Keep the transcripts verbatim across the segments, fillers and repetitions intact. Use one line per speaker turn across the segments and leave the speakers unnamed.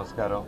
నమస్కారం.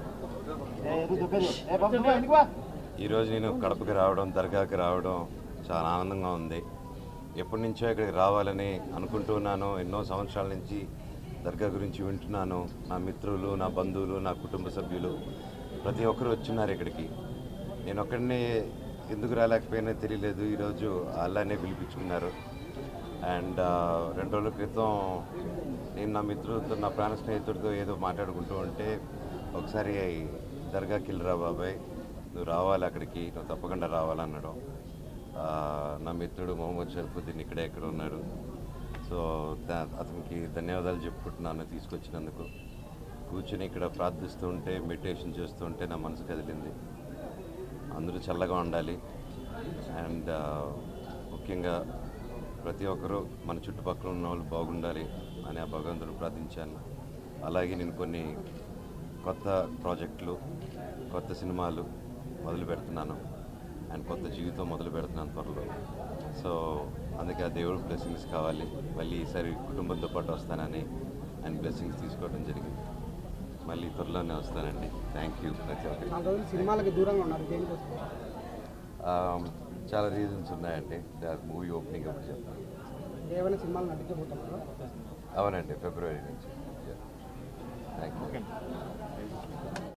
ఈరోజు నేను కడపకి రావడం, దర్గాకి రావడం చాలా ఆనందంగా ఉంది. ఎప్పటి నుంచో ఇక్కడికి రావాలని అనుకుంటున్నాను. ఎన్నో సంవత్సరాల నుంచి దర్గా గురించి వింటున్నాను. నా మిత్రులు, నా బంధువులు, నా కుటుంబ సభ్యులు ప్రతి ఒక్కరు వచ్చున్నారు ఇక్కడికి. నేను ఒక్కడిని ఎందుకు రాలేకపోయినా తెలియలేదు. ఈరోజు అల్లానే పిలిపించుకున్నారు. అండ్ రెండు రోజుల క్రితం నేను నా మిత్రులతో, నా ప్రాణ స్నేహితుడితో ఏదో మాట్లాడుకుంటూ ఉంటే, ఒకసారి దర్గాకి వెళ్ళిరా బాబాయ్, నువ్వు రావాలి అక్కడికి, నువ్వు తప్పకుండా రావాలన్నాడు. నా మిత్రుడు మొహమ్మద్ షరఫుద్దీన్ ఇక్కడే ఎక్కడ ఉన్నాడు. సో అతనికి ధన్యవాదాలు చెప్పుకుంటున్నాను తీసుకొచ్చినందుకు. కూర్చొని ఇక్కడ ప్రార్థిస్తూ ఉంటే, మెడిటేషన్ చేస్తూ ఉంటే నా మనసు కదిలింది. అందరూ చల్లగా ఉండాలి. అండ్ ముఖ్యంగా ప్రతి ఒక్కరూ మన చుట్టుపక్కల ఉన్న వాళ్ళు బాగుండాలి అని ఆ భగవంతుడు ప్రార్థించాను. అలాగే నేను కొన్ని కొత్త ప్రాజెక్టులు, కొత్త సినిమాలు మొదలు పెడుతున్నాను. అండ్ కొత్త జీవితం మొదలు పెడుతున్నాను త్వరలో. సో అందుకే ఆ దేవుడు బ్లెస్సింగ్స్ కావాలి. మళ్ళీ ఈసారి కుటుంబంతో పాటు వస్తానని ఆయన బ్లెస్సింగ్స్ తీసుకోవడం జరిగింది. మళ్ళీ త్వరలోనే వస్తానండి. Thank you. ప్రతి ఒక్కరికి
సినిమాలకి దూరంగా ఉన్నారు.
చాలా రీజన్స్ ఉన్నాయండి. మూవీ ఓపెనింగ్ అప్పుడు చెప్తాను.
ఏమైనా సినిమాలు నటించబోతున్నారు?
అవునండి, ఫిబ్రవరి నుంచి. Thank you.